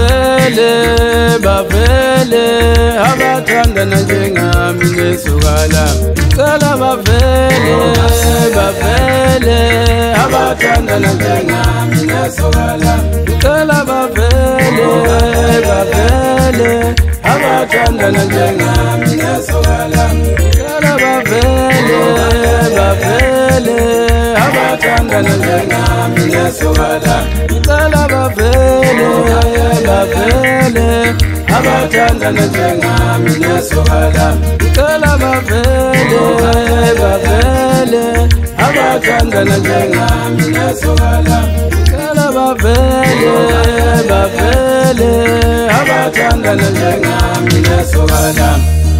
bavele bavele abathandana njengami nesukala cela bavele bavele abathandana njengami nesukala cela bavele bavele abathandana njengami nesukala cela bavele bavele abathandana njengami nesukala cela bavele bavele abathandana njengami nesukala cela bavele bavele abathandana njengami nesukala cela bavele bavele abathandana njengami nesukala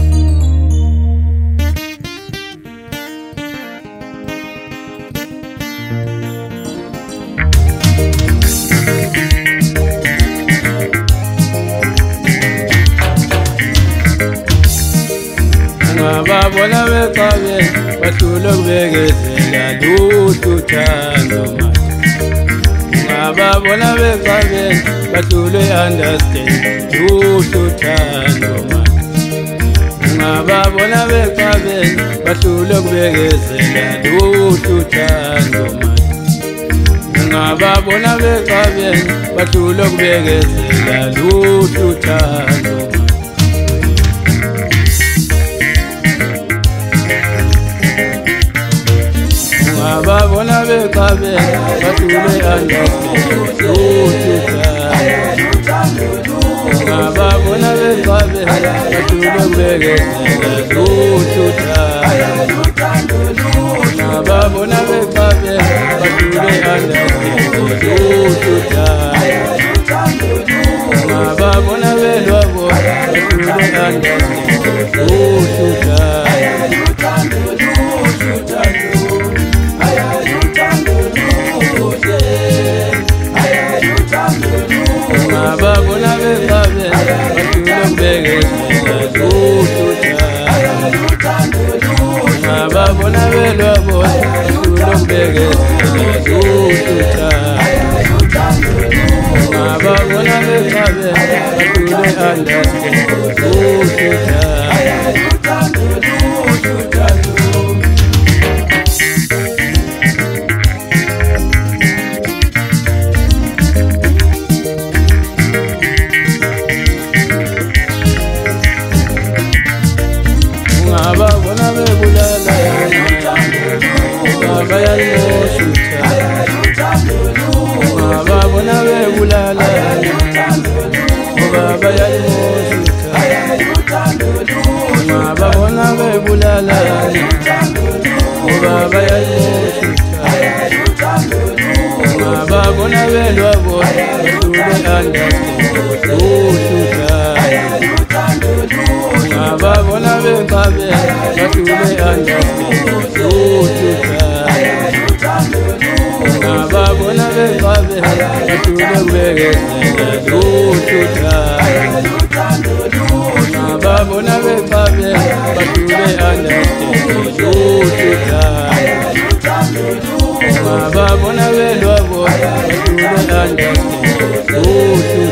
babona bekabe bahlula kubekezela lutho uthando babona bekabe bahlula understand lutho uthando babona bekabe bahlula kubekezela lutho uthando babona bekabe bahlula kubekezela lutho uthando babona bekabe bahlule babona bekabe bahlule kubekezela lutho babona bekabe bahlule babona belwabo bahlule babona bekabe bahlule kubekezela lutho babona belwabo bahlule kubekezela babona bekabe bahlule babona bebulala baba yalimoshutha babona bebulala baba yalimoshutha babona bebulala baba yalimoshutha babona belwabo babona bekabe bahlule babona bekabe bahlule kubekezela lutho babona bekabe bahlule babona belwabo bahlule